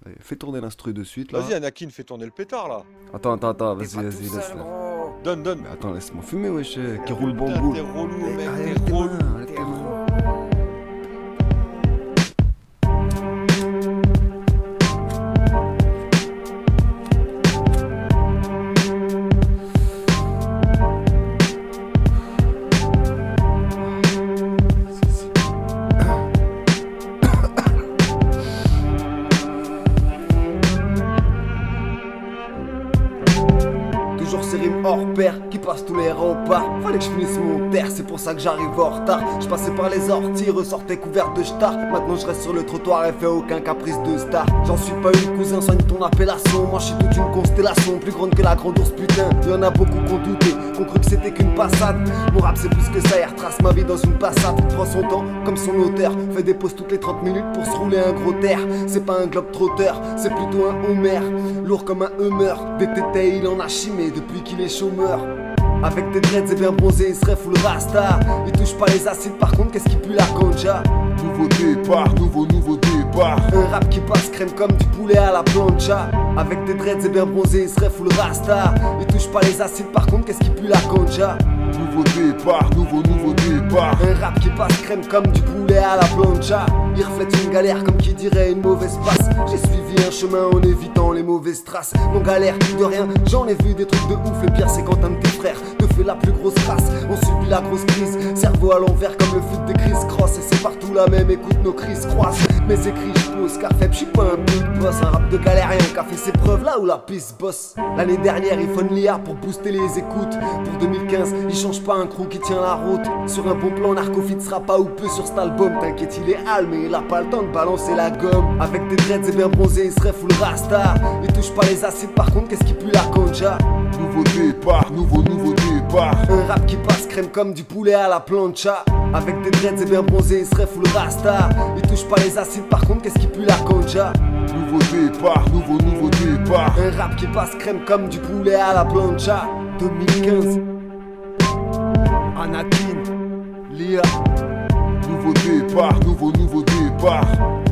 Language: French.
Allez, fais tourner l'instru de suite là. Vas-y, Anakin, fais tourner le pétard là. Attends, vas-y, laisse là. Donne. Mais attends, laisse-moi fumer, wesh, qui roule Putain, bamboule. t'es relou, mec, Arrête t'es tes mains, relou. arrête tes mains. Toujours ces rimes hors pair qui passent tous les repas. Fallait que je finisse mon terre, c'est pour ça que j'arrive en retard. Je passais par les orties, ressortais couvert de star. Maintenant je reste sur le trottoir et fais aucun caprice de star. J'en suis pas une cousin, soigne ton appellation. Moi je suis toute une constellation, plus grande que la grande ours putain. Y'en a beaucoup qui ont douté, qui ont cru que c'était qu'une passade. Mon rap c'est plus que ça, il retrace ma vie dans une passade. Prend son temps comme son auteur, fait des pauses toutes les 30 minutes pour se rouler un gros terre. C'est pas un globe trotteur, c'est plutôt un Homer. Lourd comme un Hummer, des tétés il en a chimé depuis qu'il est chômeur. Avec des dreads et bien bronzés, il serait full rasta. Il touche pas les acides, par contre, qu'est-ce qui pue la ganja? Nouveau départ, nouveau départ. Un rap qui passe crème comme du poulet à la plancha. Avec des dreads et bien bronzés, il serait full rasta. Il touche pas les acides, par contre, qu'est-ce qui pue la ganja? Nouveau départ, nouveau départ. Un rap qui passe crème comme du poulet à la plancha. Il reflète une galère comme qui dirait une mauvaise passe. J'ai suivi un chemin en évitant les mauvaises traces. Mon galère de rien, j'en ai vu des trucs de ouf. Le pire c'est quand un de tes frères te fait la plus grosse race. On subit la grosse crise, cerveau à l'envers comme le fut des crises cross. Et c'est partout la même, écoute nos crises croissent. Mes écrits je pose car faible, je suis pas un big boss. Un rap de galérien qui a fait ses preuves là où la piste bosse. L'année dernière il faut une liard pour booster les écoutes. Pour 2015 il change pas un crew qui tient la route. Sur un bon plan Narcofit sera pas ou peu sur cet album. T'inquiète il est hal mais il a pas le temps de balancer la gomme. Avec des dreads et bien bronzés il serait full rasta. Il touche pas les acides par contre qu'est-ce qui pue la ganja? Nouveau départ, nouveau départ. Un rap qui passe crème comme du poulet à la plancha. Avec des dreads et bien bronzés il serait full rasta. Il touche pas les acides par contre qu'est-ce qui pue la ganja? Nouveau départ, nouveau départ. Un rap qui passe crème comme du poulet à la plancha. 2015 Anakin, Lia. Nouveau départ, nouveau départ.